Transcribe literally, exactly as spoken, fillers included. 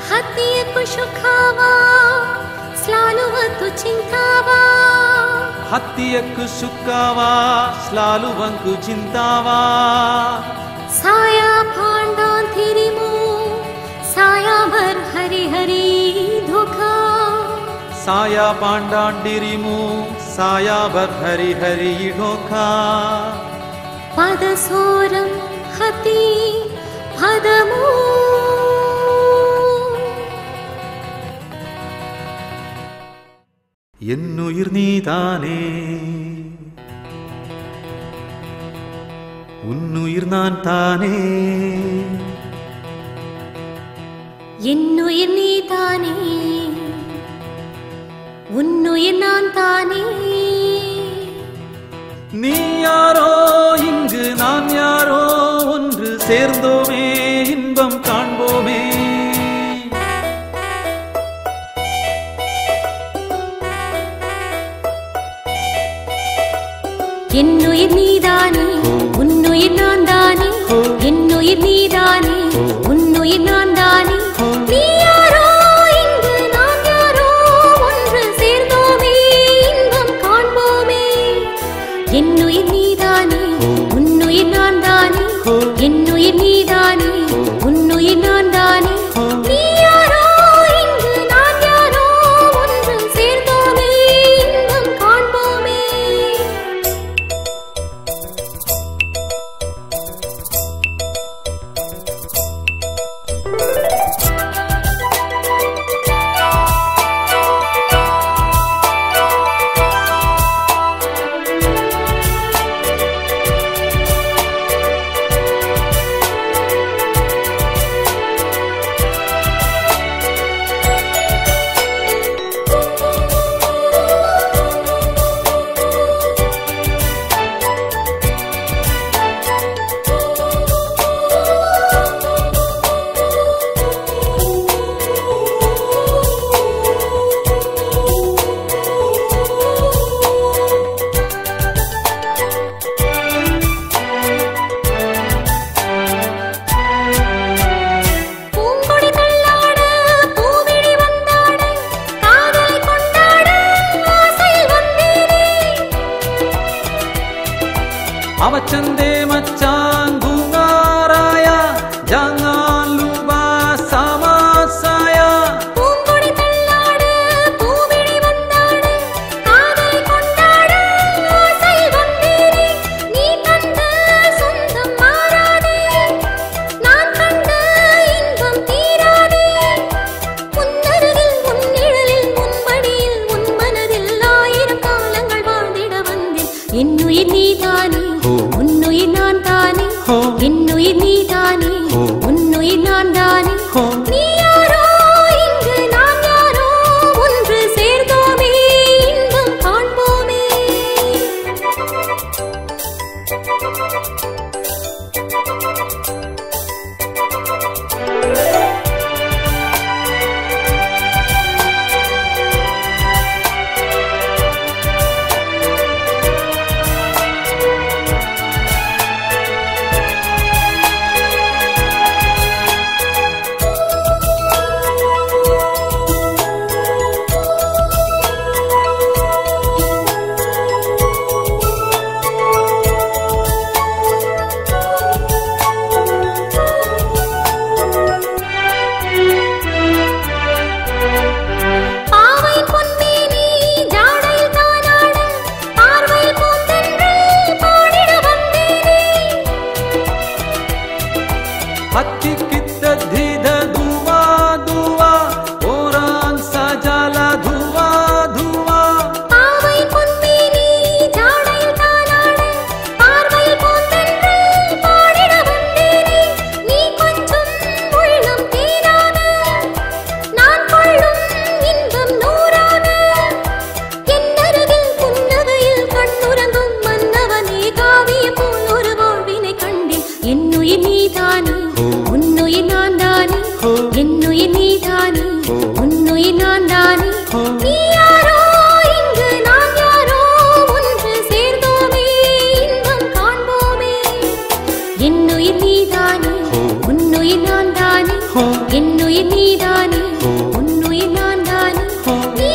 हत्तीयक्कु सुखावा स्लालुवंतु चिंतावा हत्तीयक्कु सुखावा स्लालुवंतु चिंतावा साया पांडान थिरिमु साया भर हरि हरि धोखा साया पांडान डिरिमु साया भर हरि हरि ढोखा पदसोरम हति पदमु என்னுயிர் நீதானே உன்னுயிர் நான் தானே என்னுயிர் நீதானே உன்னுயிர் நான் தானே நீ யாரோ இங்கு நான் யாரோ ஒன்று சேர்ந்தோமே இன்பம் காண்போமே என்னுயிர் நீதானே உன்னுயிர் நான் தானே என்னுயிர் நீதானே உன்னுயிர் நான் தானே நீ யாரோ இங்கு நான் யாரோ ஒன்று சேர்ந்தோமே இன்பம் காண்போமே என்னுயிர் நீதானே உன்னுயிர் நான் தானே என்னுயிர் நீதானே உன்னுயிர் நான் தானே நீ யாரோ இங்கு நான் யாரோ ஒன்று சேர்ந்தோமே இன்பம் காண்போமே அவச்சந்தே மச்சான் குங்காராயா ஜாங்கான் லுபா சமாசாயா பூங்கொடி தள்ளாடு பூவிழி வந்தாடு காதல் கொண்டாடு ஆசை வந்தேனே நீ தந்த சொந்தம் மாறாதே நான் கண்ட இன்பம் தீராதே உன்னருகில் உன் நிழலில் உன் மடியில் உன் மனதில் ஆயிரம் காலங்கள் வாழ்ந்திட வந்தேன் என்னுயிர் நீதானே உன்னுயிர் நான் தானே என்னுயிர் நீதானே உன்னுயிர் நான் தானே நீ யாரோ இங்கு நான் யாரோ ஒன்று சேர்ந்தோமே இன்பம் காண்போமே हत्ती कित्त धीध धुआ धुआ ओरान सजाला धुआ धुआ पावै பொன்மேனி ஜாடையில் தானாட பார்வையில் பூந்தென்றல் பாடிட வந்தேனே நீ கொஞ்சம் உள்ளம் தேனாத நான் கொள்ளும் இன்பம் நூறாத என்னருகில் புன்னகையில் கண்ணுறங்கும் மன்னவனே காவியம் போல் ஒரு வாழ்வினை கண்டேன் என்னுயிர் நீதானே உன்னுயிர் என்னுயிர் நீதானே உன்னுயிர் நான் தானே நீ